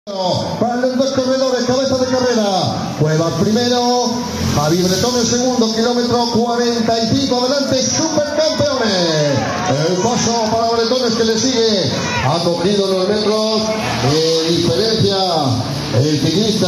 Para los dos corredores, cabeza de carrera. Cuevas primero, Javi Bretón el segundo, kilómetro 45, adelante, supercampeones. El paso para Bretones que le sigue, ha cogido los metros de diferencia el ciclista.